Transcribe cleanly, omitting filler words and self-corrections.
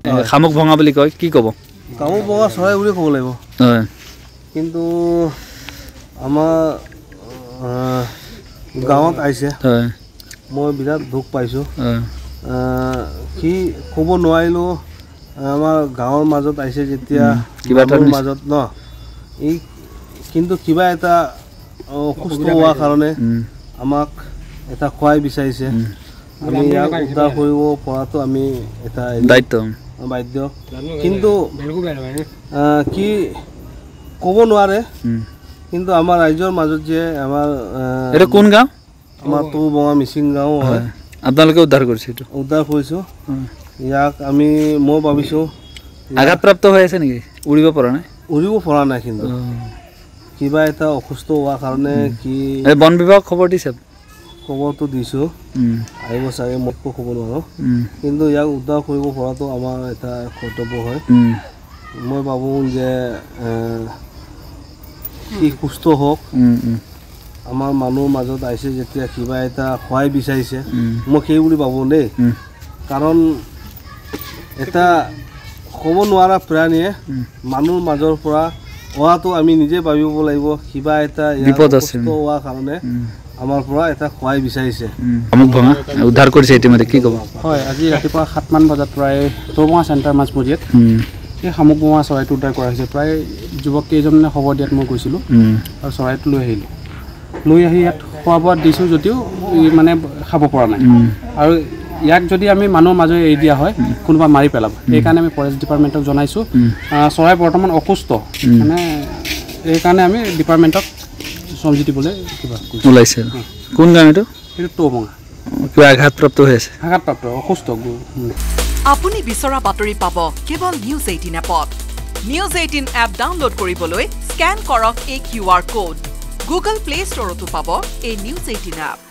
খামুক ভঙা বুলি কয় কি ক'ব কামুক ভঙা চৰাই বুলি ক'ব লাগিব হয় কিন্তু আমাৰ গাঁৱত আহিছে হয় মই বিৰাট দুখ পাইছোঁ হয় কি ক'ব নোৱাৰিলোঁ আমাৰ গাঁৱৰ মাজত আহিছে যেতিয়া কিবা এটা মাজত ন এই কিন্তু কিবা এটা অসুস্থ হোৱাৰ কাৰণে আমাক এটা খুৱাই বিচাৰিছে আমি ইয়াক উদ্ধাৰ কৰিব পৰাটো আমি এটা বাধ্য কিন্তু কি ক'ব নোৱাৰে কিন্তু আমাৰ ৰাজ্যৰ মাজত যে আমাৰ এটা কোন গাঁও আমাৰ তো বঙা মিচিং গাঁও হয় আপোনালোকে উদ্ধাৰ কৰিছে এইটো উদ্ধাৰ কৰিছোঁ ইয়াক আমি মই ভাবিছোঁ আঘাতপ্ৰাপ্ত হৈ আছে নেকি উৰিব পৰা নাই কিন্তু কিবা এটা অসুস্থ হোৱাৰ কাৰণে কি বন বিভাগ খবৰ দিছে খবৰটো দিছোঁ আহিব চাগে মই ক'ব নোৱাৰোঁ কিন্তু ইয়াক উদ্ধাৰ কৰিব পৰাটো আমাৰ এটা কৰ্তব্য হয় মই ভাবোঁ যে সি সুস্থ হওক আমাৰ মানুহৰ মাজত আহিছে যেতিয়া কিবা এটা সহায় বিচাৰিছে মই সেই বুলি ভাবোঁ দেই কাৰণ এটা ক'ব নোৱাৰা প্ৰাণীয়ে মানুহৰ মাজৰ পৰা অহাটো আমি নিজে ভাবিব লাগিব কিবা এটা সুস্থ হোৱাৰ কাৰণে আমাৰ পৰা এটা সহায় বিচাৰিছে উদ্ধাৰ কৰিছে ইতিমধ্যে কি ক'ব হয় আজি ৰাতিপুৱা 7 মান বজাত প্ৰায় তৌবঙা চেণ্টাৰ মাজমজিয়াত এই শামুক ভঙা চৰাইটো উদ্ধাৰ কৰা হৈছে প্ৰায় যুৱক কেইজনে খবৰ দিয়াত মই গৈছিলোঁ আৰু চৰাইটো লৈ আহি ইয়াত খোৱা বোৱা দিছোঁ যদিও মানে খাব পৰা নাই আৰু ইয়াক যদি আমি মানুহৰ মাজত এৰি দিয়া হয় কোনোবা মাৰি পেলাব সেইকাৰণে আমি ফৰেষ্ট ডিপাৰ্টমেণ্টক জনাইছোঁ চৰাই বৰ্তমান অসুস্থ মানে সেইকাৰণে আমি ডিপাৰ্টমেণ্টক চমজি দিবলৈ কিবা ওলাইছে কোন গাঁও এইটো তৌবঙা কিবা আঘাতপ্ৰাপ্ত হৈ আছে অসুস্থ আপুনি বিচৰা বাতৰি পাব কেৱল নিউজ 18 এপত নিউজ 18 এপ ডাউনলোড কৰিবলৈ স্কেন কৰক এই QR কোড গুগল প্লে ষ্টৰতো পাব এই নিউজ 18 এপ